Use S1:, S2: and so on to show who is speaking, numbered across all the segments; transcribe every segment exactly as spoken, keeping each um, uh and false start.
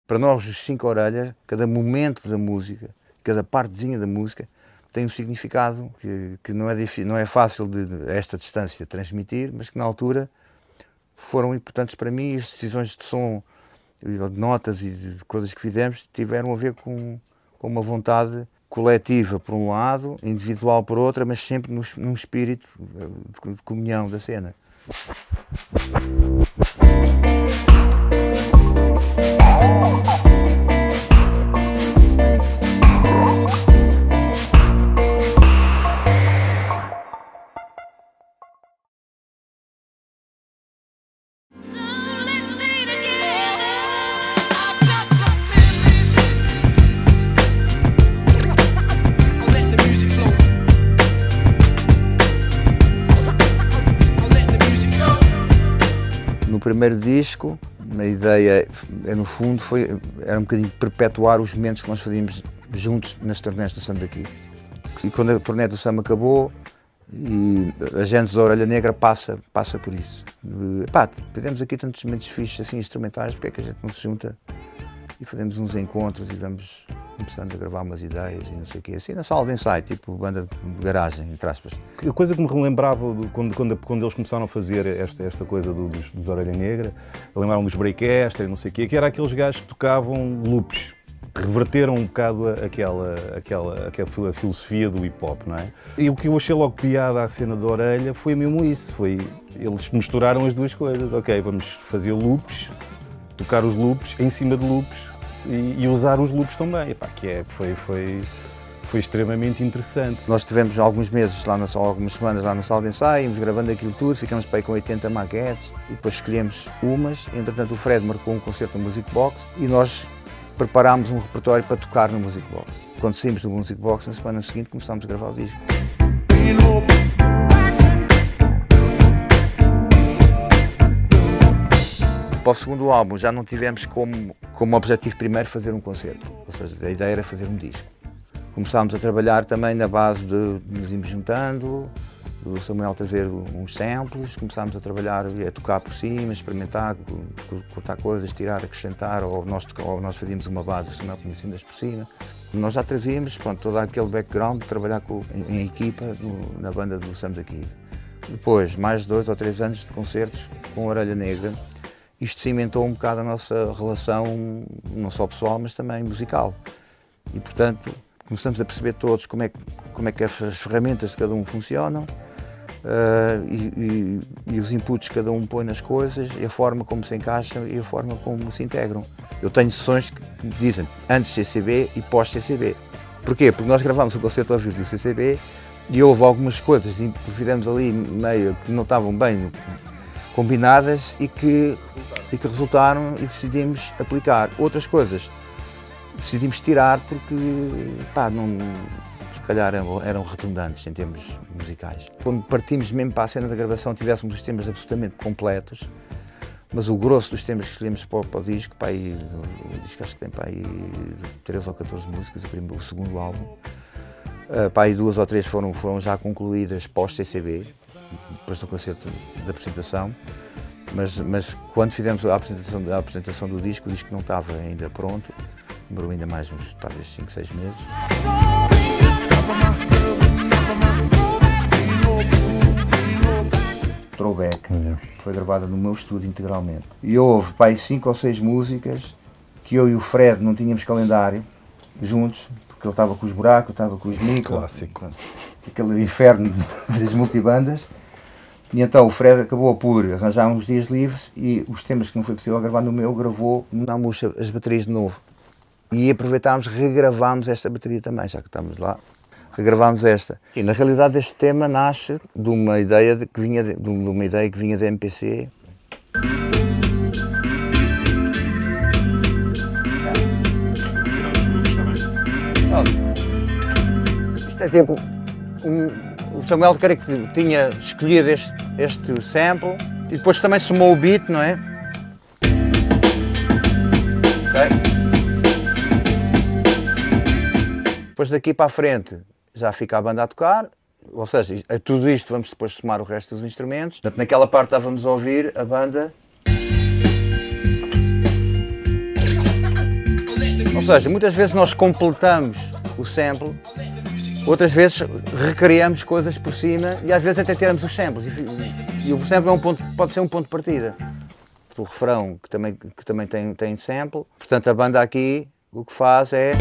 S1: para nós, os cinco orelhas, cada momento da música, cada partezinha da música, tem um significado que, que não, é difícil, não é fácil de, a esta distância transmitir, mas que na altura foram importantes para mim. As decisões de som, de notas e de coisas que fizemos tiveram a ver com, com uma vontade coletiva por um lado, individual por outra, mas sempre no, num espírito de comunhão da cena. No primeiro disco, a ideia, no fundo, foi, era um bocadinho perpetuar os momentos que nós fazíamos juntos nas turnés do Samba daqui. E quando a turnê do Samba acabou, e a Gênesis da Orelha Negra passa, passa por isso. Pá, fizemos aqui tantos momentos fixos, assim, instrumentais, porque é que a gente não se junta e fazemos uns encontros e vamos começando a gravar umas ideias e não sei o quê, assim na sala de ensaio, tipo banda de garagem, entre aspas.
S2: A coisa que me relembrava de, quando, quando, quando eles começaram a fazer esta, esta coisa do, dos, dos Orelha Negra, lembraram dos Breakester e não sei o quê, que era aqueles gajos que tocavam loops, que reverteram um bocado aquela, aquela, aquela filosofia do hip-hop, não é? E o que eu achei logo piada à cena da Orelha foi mesmo isso, foi, eles misturaram as duas coisas, ok, vamos fazer loops, tocar os loops em cima de loops, E, e usar os loops também, epá, que é, foi, foi, foi extremamente interessante.
S1: Nós tivemos alguns meses, lá na sala, algumas semanas lá na sala de ensaio, íamos gravando aquilo tudo, ficamos para aí com oitenta maquetes e depois escolhemos umas. Entretanto o Fred marcou um concerto no Music Box e nós preparámos um repertório para tocar no Music Box. Quando saímos do Music Box, na semana seguinte começámos a gravar o disco. Para o segundo álbum já não tivemos como, como objetivo primeiro fazer um concerto, ou seja, a ideia era fazer um disco. Começámos a trabalhar também na base de nos irmos juntando, o Samuel trazer uns samples, começámos a trabalhar, a tocar por cima, experimentar, cortar coisas, tirar, acrescentar, ou nós, ou nós fazíamos uma base, o Samuel conhecidas por cima. Nós já trazíamos, pronto, todo aquele background de trabalhar com, em, em equipa no, na banda do Samba daqui. Depois, mais de dois ou três anos de concertos com a Orelha Negra, isto cimentou um bocado a nossa relação, não só pessoal, mas também musical. E, portanto, começamos a perceber todos como é que, como é que as ferramentas de cada um funcionam uh, e, e, e os inputs que cada um põe nas coisas, e a forma como se encaixam e a forma como se integram. Eu tenho sessões que dizem antes C C B e pós-C C B. Porquê? Porque nós gravámos o concerto ao vivo do C C B e houve algumas coisas que fizemos ali meio que não estavam bem combinadas e que, e que resultaram e decidimos aplicar. Outras coisas decidimos tirar porque, pá, não, se calhar eram, eram redundantes em termos musicais. Quando partimos mesmo para a cena da gravação, tivéssemos os temas absolutamente completos, mas o grosso dos temas que escolhemos para, para o disco, para aí, o disco acho que tem para aí treze ou catorze músicas, o, primeiro, o segundo álbum, uh, para aí duas ou três foram, foram já concluídas pós-C C B, depois do concerto da apresentação, mas, mas quando fizemos a apresentação, a apresentação do disco, o disco não estava ainda pronto, demorou ainda mais uns, talvez, cinco, seis meses. Throwback, foi gravada no meu estúdio integralmente. E houve, pá, cinco ou seis músicas que eu e o Fred não tínhamos calendário juntos, porque ele estava com os buracos, eu estava com os micros.
S2: Clássico.
S1: Aquele inferno das multibandas. E então o Fred acabou por arranjar uns dias livres e os temas que não foi possível gravar no meu, gravou na Muxa as baterias de novo. E aproveitámos, regravámos esta bateria também, já que estamos lá, regravámos esta. E na realidade este tema nasce de uma ideia de, que vinha de, de uma ideia que vinha da M P C. Isto é tipo um, o Samuel creio que tinha escolhido este, este sample e depois também somou o beat, não é? Okay. Depois daqui para a frente já fica a banda a tocar, ou seja, a tudo isto vamos depois somar o resto dos instrumentos. Portanto, naquela parte estávamos a ouvir a banda. Ou seja, muitas vezes nós completamos o sample, outras vezes recriamos coisas por cima e às vezes até tiramos os samples. E, e o sample é um ponto, pode ser um ponto de partida. O refrão, que também, que também tem, tem sample. Portanto, a banda aqui o que faz é...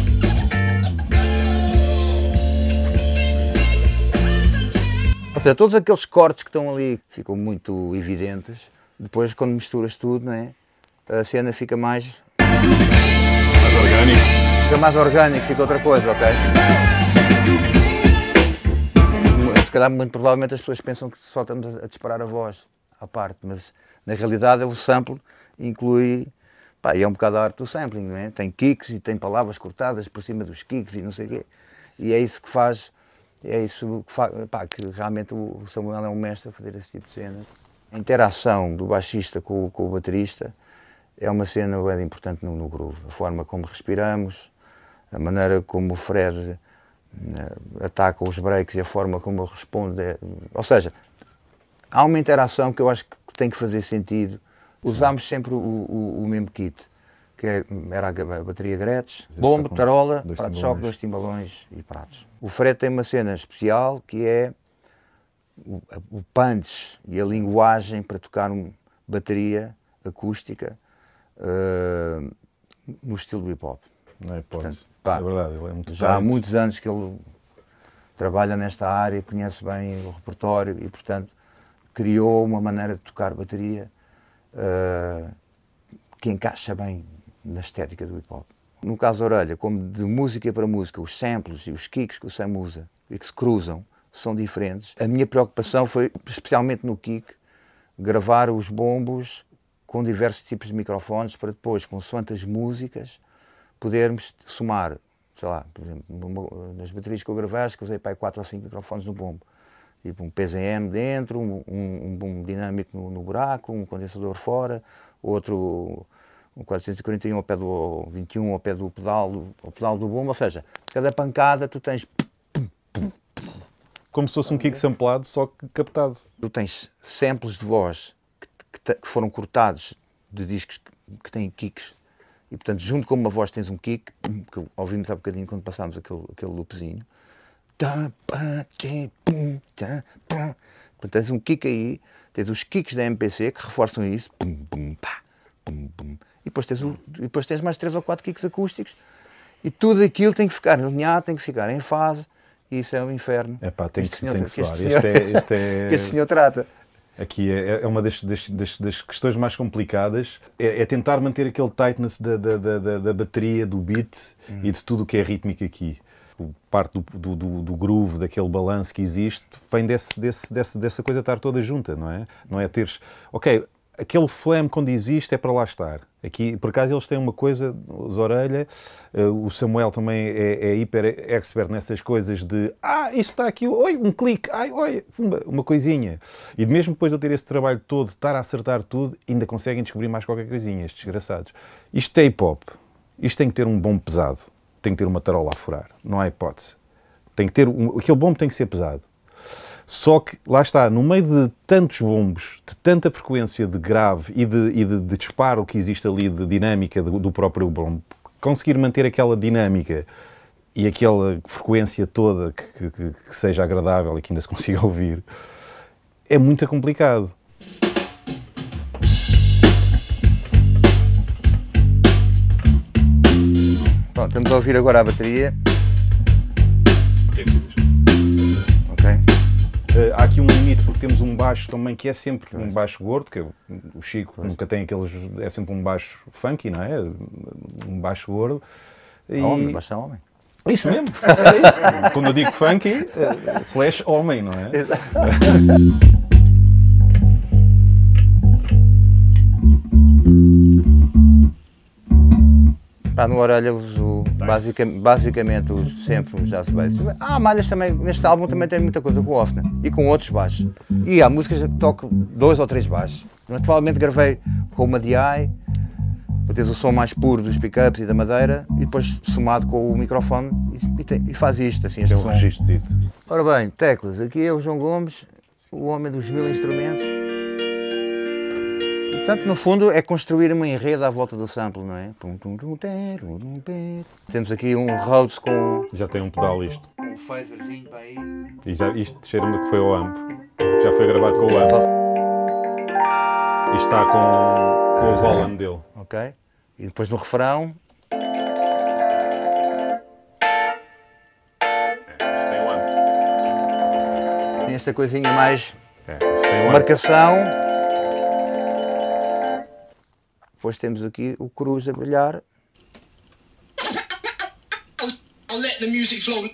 S1: Ou seja, todos aqueles cortes que estão ali ficam muito evidentes. Depois, quando misturas tudo, não é? A cena fica mais...
S2: Mais orgânico.
S1: Fica mais orgânico, fica outra coisa, ok? Se calhar, muito provavelmente, as pessoas pensam que só estamos a disparar a voz à parte, mas na realidade o sample inclui... Pá, e é um bocado a arte do sampling, não é? Tem kicks e tem palavras cortadas por cima dos kicks e não sei o quê. E é isso que faz... É isso que, faz, pá, que realmente o Samuel é um mestre a fazer esse tipo de cena. A interação do baixista com, com o baterista é uma cena bem importante no, no groove. A forma como respiramos, a maneira como o Fred uh, ataca os breaks e a forma como ele responde. É, ou seja, há uma interação que eu acho que tem que fazer sentido. Usámos sempre o, o, o mesmo kit, que é, era a bateria Gretsch, bombo, tarola, prato de choque, dois timbalões e pratos. O Fred tem uma cena especial que é o, o punch e a linguagem para tocar uma bateria acústica uh, no estilo hip hop.
S2: Não é hipótese. É verdade, ele é muito
S1: já há muitos anos que ele trabalha nesta área, conhece bem o repertório e, portanto, criou uma maneira de tocar bateria uh, que encaixa bem na estética do hip hop. No caso da Orelha, como de música para música, os samples e os kicks que o Sam usa e que se cruzam são diferentes. A minha preocupação foi, especialmente no kick, gravar os bombos com diversos tipos de microfones para depois, consoante as músicas, podermos somar, sei lá, por exemplo, nas baterias que eu gravei, acho que usei para quatro ou cinco microfones no bombo. Tipo um P Z M dentro, um, um, um boom dinâmico no, no buraco, um condensador fora, outro... um quatrocentos e quarenta e um ao pé do vinte e um, ao pé do pedal do, ao pedal do bombo, ou seja, cada pancada tu tens...
S2: Como se fosse um kick samplado, só que captado.
S1: Tu tens samples de voz que, que, que foram cortados de discos que, que têm kicks, e portanto, junto com uma voz tens um kick, que ouvimos há bocadinho quando passámos aquele, aquele loopzinho. Portanto, tens um kick aí, tens os kicks da M P C que reforçam isso, pum, pum, pá, pum, pum. E depois tens, o, e depois tens mais três ou quatro kicks acústicos e tudo aquilo tem que ficar alinhado, tem que ficar em fase e isso é um inferno.
S2: É pá, tem que,
S1: senhor,
S2: tem que
S1: este,
S2: soar.
S1: senhor,
S2: Este é, este é...
S1: este senhor trata.
S2: Aqui é, é uma das, das, das, das questões mais complicadas, é, é tentar manter aquele tightness da, da, da, da bateria, do beat hum. e de tudo o que é rítmico aqui. Parte do, do, do groove, daquele balanço que existe, vem desse, desse, desse, dessa coisa estar toda junta, não é? Não é teres... Ok, aquele flam quando existe é para lá estar. Aqui, por acaso, eles têm uma coisa, os Orelha, uh, o Samuel também é, é hiper expert nessas coisas de ah, isto está aqui, oi, um clique, ai, oi, uma coisinha. E mesmo depois de eu ter esse trabalho todo, estar a acertar tudo, ainda conseguem descobrir mais qualquer coisinha, estes desgraçados. Isto é hip-hop. Isto tem que ter um bom pesado. Tem que ter uma tarola a furar. Não há hipótese. Tem que ter um, aquele bombo tem que ser pesado. Só que, lá está, no meio de tantos bombos, de tanta frequência de grave e de, e de, de disparo que existe ali, de dinâmica do, do próprio bombo, conseguir manter aquela dinâmica e aquela frequência toda que, que, que seja agradável e que ainda se consiga ouvir, é muito complicado.
S1: Pronto, estamos a ouvir agora a bateria. Ok.
S2: Uh, há aqui um limite porque temos um baixo também que é sempre um baixo gordo, que é o Chico pois. Nunca tem aqueles, é sempre um baixo funky, não é? Um baixo gordo.
S1: E... Homem, baixo homem.
S2: Isso mesmo, é isso. Quando eu digo funky, uh, slash homem, não é? Exato.
S1: Pá, no Orelha uso basicamente, basicamente uso sempre o jazz bass. Há malhas também, neste álbum também tem muita coisa com o Hofner e com outros baixos. E há músicas que toco dois ou três baixos. Atualmente gravei com uma D I, para teres o som mais puro dos pickups e da madeira, e depois somado com o microfone e, e, tem, e faz isto, assim, este
S2: tem um registro.
S1: Ora bem, teclas, aqui é o João Gomes, o homem dos mil instrumentos. Portanto, no fundo, é construir uma enredo à volta do sample, não é? Temos aqui um Rhodes com...
S2: Já tem um pedal isto.
S1: um phaserzinho para aí.
S2: E já, isto cheira-me que foi ao amp. Já foi gravado com o amp. E está com, com o Roland dele.
S1: Ok. E depois no refrão...
S2: É, isto tem o amp.
S1: tem esta coisinha mais...
S2: É, isto tem o amp.
S1: marcação. Depois temos aqui o cruz a brilhar.
S3: I'll let the music flow.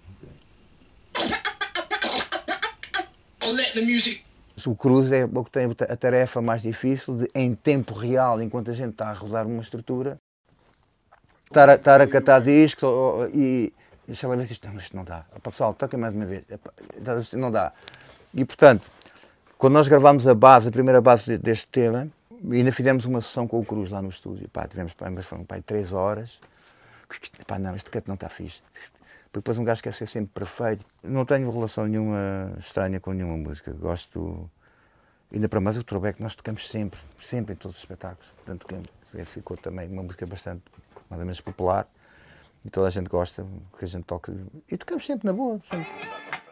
S3: I'll let the music.
S1: O cruz é o que tem a tarefa mais difícil de, em tempo real, enquanto a gente está a rodar uma estrutura, estar a, estar a catar discos ou, e deixa lá ver se isto, não, isto não dá. Opa, pessoal, toca mais uma vez. Isto não dá. E portanto, quando nós gravámos a base, a primeira base deste tema, ainda fizemos uma sessão com o Cruz lá no estúdio. Pá, tivemos pá, foram, pá, três horas. Pá, não, este canto não está fixe. Depois um gajo quer ser sempre perfeito. Não tenho relação nenhuma estranha com nenhuma música. Gosto, ainda para mais o throwback, nós tocamos sempre, sempre em todos os espetáculos. Portanto, que ficou também uma música bastante, mais ou menos popular. E toda a gente gosta que a gente toque. E tocamos sempre na boa. Sempre.